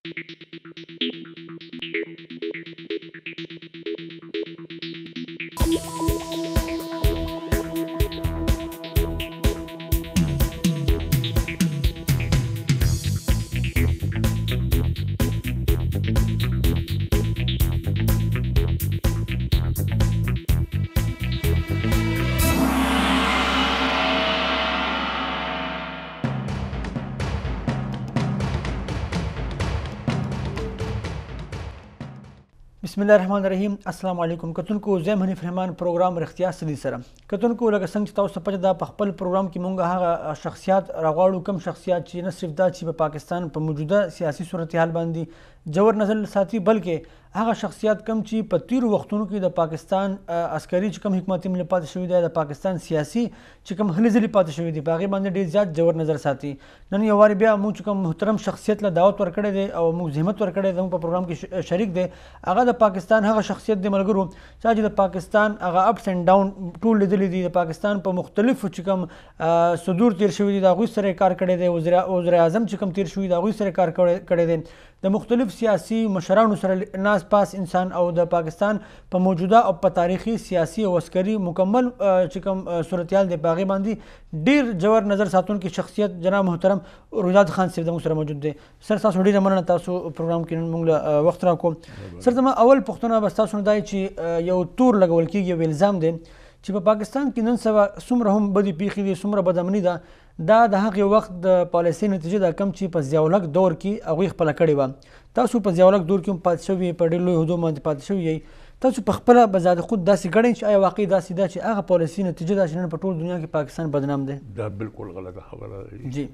بسم الله الرحمن الرحیم. السلام علیکم کتونکو، زه حنیف رحمان پروګرام رښتیا سړي سره. کتونکو لکه څنګه چې تاسو پته ده، په خپل پروګرام کې مونږ هغه شخصیات راغواړو، کم شخصیات چې نه صرف دا چې په پاکستان په موجوده سیاسي صورتحال باندې جوړ نظر ساتي، بلکې هغه شخصیات کم چې په تیرو وختونو کې د پاکستان عسکري چې کم حکومت عمل پاتې شوی دی، د پاکستان سیاسي چې کم هلې ځلې پاتې شوی دی، په هغې باندې ډېر زیات جوړ نظر ساتي. نن یو وارې بیا موږ چې کوم محترم شخصیت له دعوت ورکړی دی او موږ زحمت ورکړی دی، موږ په پروګرام کې شریک دی، هغه د پاکستان هغه شخصیت دی ملګرو چې د پاکستان هغه اپس اینډ ډاون ټول لیدلی دي، د پاکستان په مختلفو چې کوم صدور تیر شوي دي د هغوی سره یې کار کړی دی، وزیر اعظم چې کوم تیر شوي د هغوی سره کار کړی دی، د مختلف سیاسي مشرانو سره ناس پاس انسان او د پاکستان په موجوده او په تاریخي سیاسي او عسکري مکمل چې کوم صورتحال دی په هغې باندې ډېر جوړ نظر ساتونکي شخصیت جناب محترم رویداد خان صاحب زموږ سره موجود دی. سر تاسو ډېره مننه، تاسو پروګرام کې نن موږ له وخت راکړو. سر زما اول پوښتنه به ستاسو نه دا چې یو تور لګول کېږي، یو الزام دی چې په پاکستان کې نن سبا څومره هم بدې پیښې دي، څومره بدامني ده، دا د هغې وخت د پالیسۍ نتیجه ده کم چې په ضیاءالحق دور کې هغوی خپله کړې وه. تاسو په ضیاءالحق دور کې هم پاتې شوي یئ، په ډېر لوی عهدو باندې پاتې شوي یئ. تاسو په خپله به ذات خود داسې ګڼئ چې آیا واقعي داسې ده چې هغه پالیسۍ نتیجه ده چې نن په ټول دنیا کې پاکستان بدنام دی؟ دا بالکل غلطه خبره ده جی.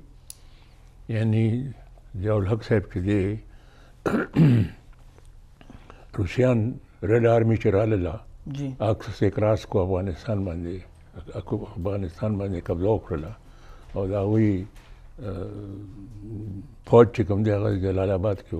یعنی ضیاءالحق صاحب چې دی روسیان ریډ آرمي چې راغله جی اکسس کراس کو افغانستان باندې قبضه وکړله او د هغوی فوج چې کوم دی هغه جلال آباد کې و،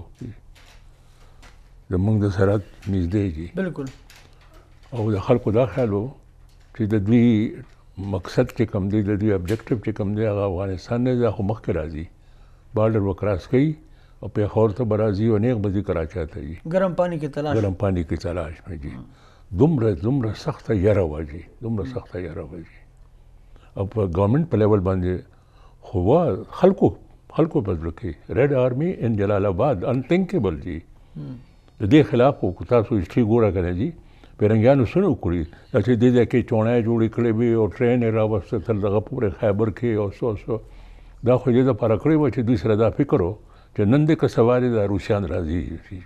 زموږ د سرحد نږدې دي بالکل. او د خلکو دا خیال و چې د دوی مقصد چې کوم دی، د دوی ابجیکټیو چې کوم دی هغه افغانستان نه دی، خو مخکې راځي، بارډر به کراس کوي او پیښور ته به راځي او نیغ به ځي کراچۍ ته ځي، ګرم پانی کې تلاش میں جی. دومره سخته یره وه جي، دومره سخته یره وه جي. او په ګورنمنټ په لیول باندې خو خلکو په زړه کې ریډ آرمي ان جلال آباد انتھنکیبل جي. د دې خلاف خو تاسو هسټري ګوره که نه جي، پیرنګیانو څه نه وکړي چې دې ځای کې چوڼۍ جوړې کړې وې او ټرین یې راوسته تر دغه پورې خیبر کې او څه دا خو دې دپاره کړې وه چې دوی سره دا فکر و چې نن دې که سوار یې دا روسیان راځي.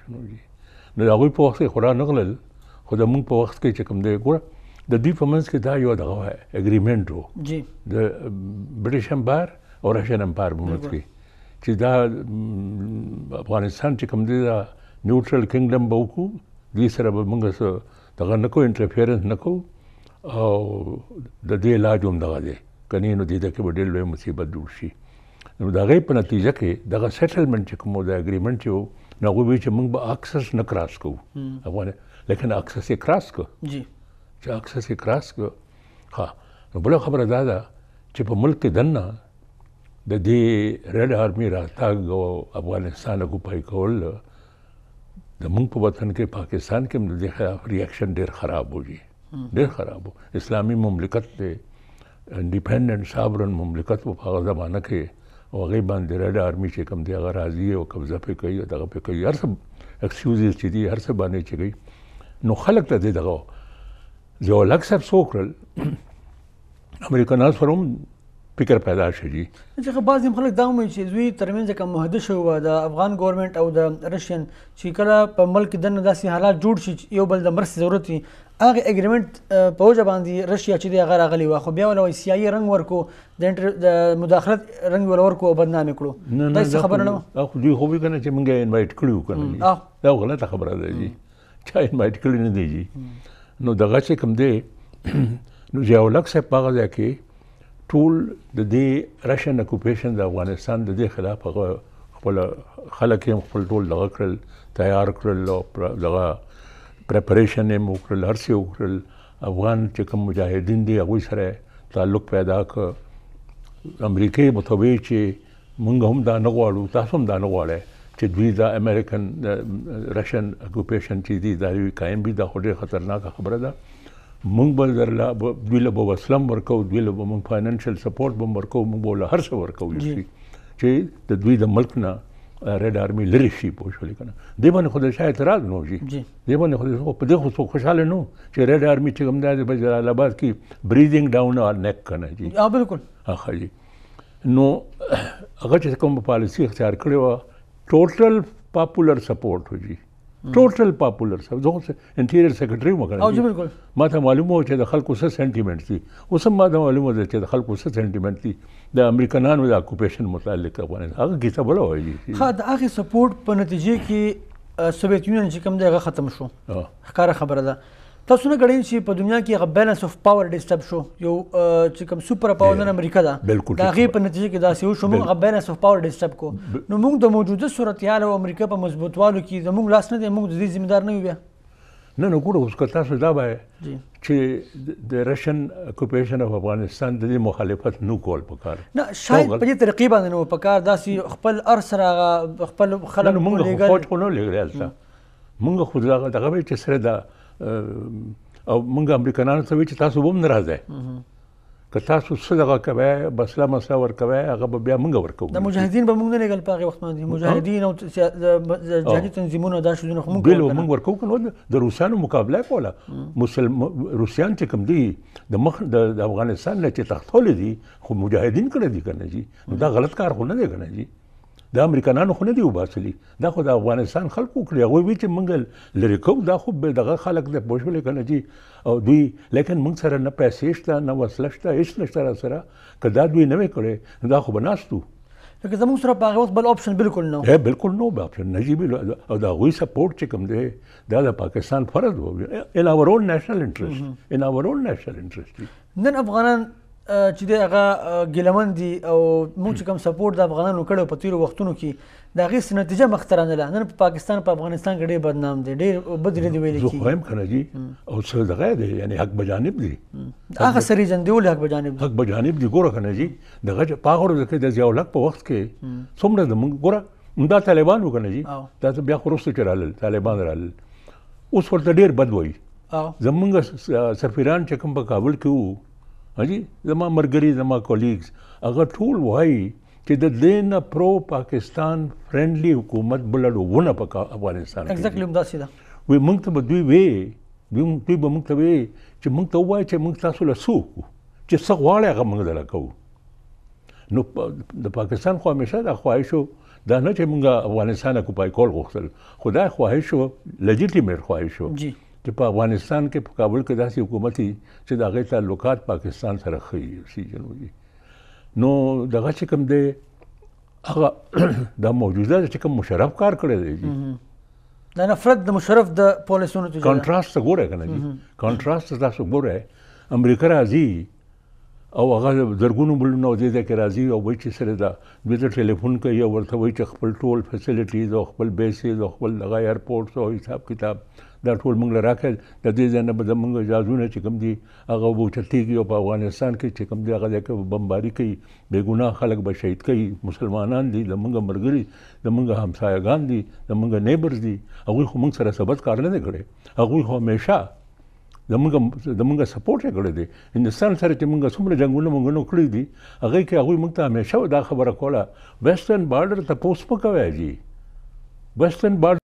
نو د هغوی په وخت کې خو را نه غلل، خو د مونږ په وخت کې چې کوم دی ګوره د دوی په منځ کې دا یو دغه وه اګریمنټ و د برټش امپایر او رشین امپایر په منځ کې چې دا افغانستان چې کوم دی دا نیوټرل کنګډم به وکړو، دوی سره به مونږ څه دغه نه کوو، انټرفیرنس نه کوو، او د دې علاج هم دغه دی، که نه نو دې کې به ډېر لوی مصیبت جوړ شي. نو د هغې په نتیجه کې دغه سیټلمنټ چې کوم و د اګریمنټ چې و نو هغوی وایي چې مونږ به اکسس نه کراس کوو لیکن اکسس یې کراس کړ جی. چې اکسس یې کراس کړ. ها نو بله خبره دا ده چې په ملک کې دننه د دې ریډ آرمي راتګ او افغانستان اکوپای کول د مونږ په وطن کې پاکستان کې هم د دې خلاف ریاکشن ډېر خراب و جي، ډېر خراب و. اسلامي مملکت دی، انډیپینډنټ ساورن مملکت و په هغه زمانه کې، او هغې باندې ریډ آرمي چې کوم دی هغه راځي او قبضه پرې کوي او دغه پرې کوي، هر څه ایکسکیوزز چې دي هر څه باندې چې کوي. نو خلک ته دې دغه ضیاءالحق صاحب څه وکړل، امریکنانو سره هم فکر پیدا شو جي. چې بعضې خلک دا هم وایي چې دوی ترمنځ کوم معاهده شوې وه د افغان ګورنمنټ او د رشین چې کله په ملک دننه داسې حالات جوړ شي چې یو بل د مرستې ضرورت وي، هغې اګریمنټ په وجه باندې رشیا چې دی هغه راغلی وه، خو بیا وله وایي سیاسي رنګ ورکړو، د مداخلت رنګ وله ورکړو او بدنامې کړو. دا هېڅ خبره نه وه. دوی خو وایي که نه چې مونږ یې انوایټ کړي وو که نه، دا غلطه خبره ده جي، چا انوایټ کړي نه دی جي. نو دغه چې کوم دی نو ضیاءالحق صاحب په هغه ځای کې ټول د دې رشن اکوپیشن د افغانستان د دې خلاف هغه خپل خلک یې خپل ټول دغه کړل، تیار کړل او دغه پریپریشن یې وکړل، هر څه یې وکړل. افغان چې کوم مجاهدین دي هغوی سره تعلق پیدا کړ. امریکې متوجه چې مونږ هم دا نه غواړو، تاسو هم دا نه غواړئ چې دوی د امریکن رشن اکوپیشن چې دي دا یو قایم دي دا خو ډېر خطرناکه خبره ده. موږ به درله دوی له به وسله هم ورکوو، دوی له به موږ فاینانشل سپورټ به هم ورکوو، موږ به له هر څه ورکوو چې د دوی د ملک نه ریډ آرمي لرې شي. پوه شولې که نه؟ دې باندې خو د چا اعتراض نه و جي، دې باندې خو په دې خو څوک خوشحاله نه و چې ریډ آرمي چې کوم دی په جلال آباد کې بریدینګ ډاون اور نیک که نه جي. بالکل ښه جي. نو هغه چې کوم پالیسي اختیار کړې وه ټوټل پاپولر سپورټ و جي، ټوټل پاپولر سپورټ. زه خو انټیریر سیکرټري وم که نه، ما ته معلومه وه چې د خلکو څه سینټیمنټ دي. اوس هم ما ته معلومه ده چې د خلکو څه سینټیمنټ دي د امریکنانو د اکوپیشن متعلق افغانستان. هغه کیسه بله وایي. ښه، د هغې سپورټ په نتیجې کې سوویت یونین چې کوم دی هغه ختم شو، ښکاره خبره ده. تاسو نه ګڼئ چې په دنیا کې هغه بیلنس اف پاور ډسټرب شو، یو چې کوم سوپر پاور نن امریکا ده، د هغې په نتیجه کې داسې وشو، موږ هغه بیلنس اف پاور ډسټرب کو. نو موږ د موجوده صورتحال او امریکا په مضبوطوالو کې زموږ لاس نه دی، موږ د دې ذمهدار نه یو بیا. نه نو ګوره، اوس که تاسو دا وایئ چې د رشن اکوپیشن اف افغانستان د دې مخالفت نه کول پکار، نه شاید په دې طریقې باندې نه و پکار، داسې خپل سره هغه خپل خلک موږ فوج خو نه لېږلی هلته، موږ خو دغه وایي چې سره ده او موږ امریکنانو ته وایي چې تاسو به هم نه راځئ، که تاسو څه دغه کوئ بسله مسله ورکوئ هغه به بیا موږ ورکوو. د مجاهدین به موږ نه لېږل په هغې وخت باندې، مجاهدین او جهادي تنظیمونه دا شیزونه خو موږ ورکوو که نه. د روسیانو مقابله یې کوله. روسیان چې کوم دي د افغانستان نه چې تښتولی دي خو مجاهدین کړی دي که نه جي، نو دا غلط کار خو نه دی که نه جي. دا امریکنانو خو نه دي وباسلي، دا خو د افغانستان خلکو کړي. هغوی وایي چې موږ لرې کوو، دا خو دغه خلک دی، پوه شولې که نه جي. او دوی لیکن موږ سره نه پیسې شته نه وسله شته، هېڅ نشته را سره. که دا دوی نه وی کړی نو دا خو به ناست وو. لکه زموږ سره په هغه وخت بل اپشن بالکل نه و. بالکل نه و اپشن، نه جي. او د هغوی سپورټ چې کوم دی دا د پاکستان فرض و، ان اور اون نیشنل انټرسټ، ان اور اون نیشنل انټرسټ. نن افغانان چې دی هغه ګیلمن دي او موږ چې کوم سپورټ د افغانانو کړی په تېرو وختونو کې د هغې څه نتیجه مخته رانغله. نن په پاکستان په افغانستان کې ډېر بدنام دی، ډېر بد ورځې ویلې کېږي. زه خو وایم که نه جي، او څه دغه دی یعنې حق بجانب دي، هغه سریزن دی ولې حق بجانب دي؟ حق بجانب دي. ګوره که نه جي دغه په هغه ورځ کې د ضیاء الحق په وخت کې څومره زموږ ګوره همدا طالبان وو که نه جي، دا بیا خو وروسته چې رالل طالبان رالل، اوس ورته ډېر بد وایي. زموږ سفیران چې کوم په کابل کې وو جی، زما ملګري زما کولیګز هغه ټول وایي چې د دې نه پرو پاکستان فرینډلي حکومت بله ونه په افغانستان کې. ایگزیکټلی همداسې ده. وایي موږ ته به دوی دوی به موږ ته وایي چې موږ ته ووایي چې موږ تاسو له څه وکړو، چې څه غواړئ هغه موږ درله کوو. نو د پاکستان خو همیشه دا خواهش و، دا نه چې موږ افغانستان اکوپای کول غوښتل، خو دا خواهش و لیجیټیمیټ خواهش و چې په افغانستان کې په کابل کې داسې حکومت وي چې د هغې تعلقات پاکستان سره ښه وي جنوبي. نو دغه چې کوم دی هغه دا موجوده چې کوم مشرف کار کړی دی جي، دا نفرت د مشرف د پالیسونو ته کانټراسټ ته ګورئ که نه جي، کانټراسټ ته تاسو ګورئ. امریکا راځي او هغه زرګونو بلونه او دې ځای کې راځي او وایي چې سره دا دوی ته ټلیفون کوي او ورته وایي چې خپل ټول فیسلیټیز او خپل بیسز او خپل دغه ایرپورټس او حساب کتاب دا ټول موږ له راکړئ. د دې ځای نه به زموږ جهازونه چې کوم دي هغه به اوچتېږي او په افغانستان کې چې کوم دی هغه ځای کې بمباري کوي، بېګناه خلک به شهید کوي، مسلمانان دي، زموږ ملګري، زموږ همسایګان دي، زموږ نیبرز دي. هغوی خو موږ سره ثبت کار نه دی کړی، هغوی خو همیشه زموږ سپورټ یې کړی دی. هندوستان سره چې موږ څومره جنګونه موږ کړي دي هغې کې هغوی موږ ته همیشه دا خبره کوله ویسټرن بارډر تپوس مه کوئ جي، ویسټرن بارډر